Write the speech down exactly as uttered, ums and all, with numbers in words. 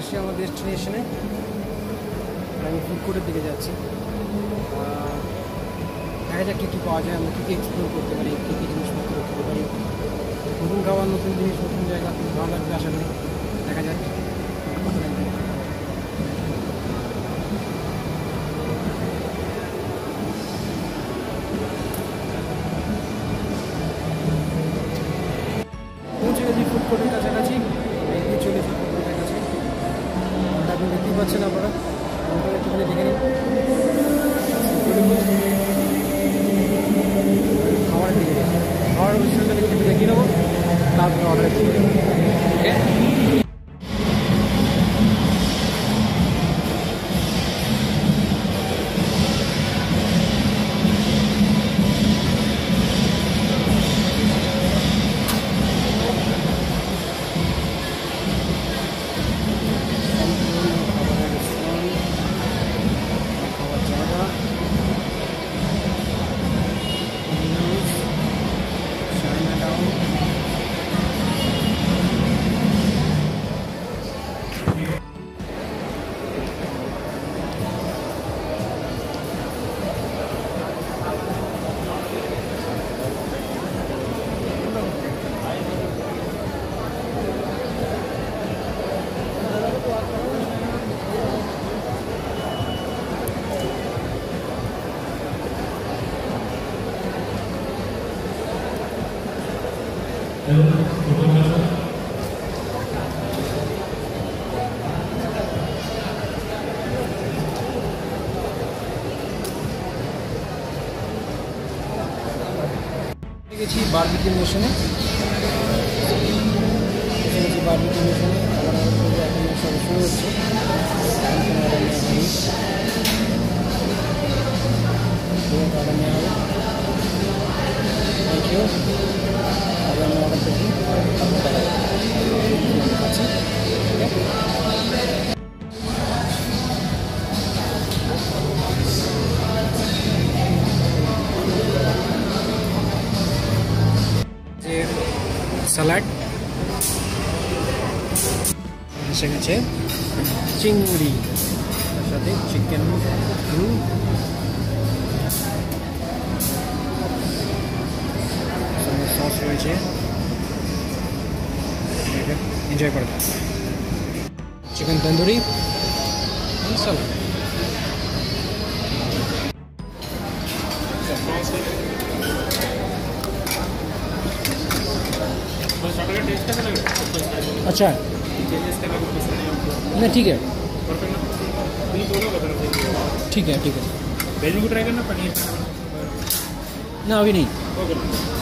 এসেছি আমার ডেস্টিনেশনে। আমি ফুড কোর্টের দিকে যাচ্ছি। দেখা যাক কী কী পাওয়া যায়, আমরা কী কী এক্সপ্লোর করতে পারি, কী কী জিনিসপত্র করতে পারি। নতুন খাবার, নতুন জিনিস, নতুন জায়গা, ভালো লাগবে আশা করি। দেখা যাক। পৌঁছে গেছি ফুড কোর্টের কাছাকাছি, এগিয়ে চলেছি ফুড কোর্টের কাছে। আপনি দেখতেই পাচ্ছেন, আপনারা একটুখানি দেখে নিন। খাবারের দিকে যাই, খাওয়ার বিষয়টা একটু দেখিয়ে নেবো, তারপরে অর্ডার দিয়ে দেবো। ওকে, গেছি বারবিকিউ নেশনে। গেছি বারবিকিউ নেশনে, খাবার অর্ডার করবো। এখন সব শুরু হচ্ছে। অর্ডার নেওয়া হবে। Thank you. আবার আমি অর্ডার করছি। আচ্ছা, স্যালাড এসে গেছে, চিংড়ি, তার সাথে চিকেন রোল, সস রয়েছে। এনজয় করে চিকেন তন্দুরি, স্যালাড। अच्छा, नहीं ठीक है, ठीक है ठीक है। वेज को ट्राई करना, पनीर ना अभी नहीं।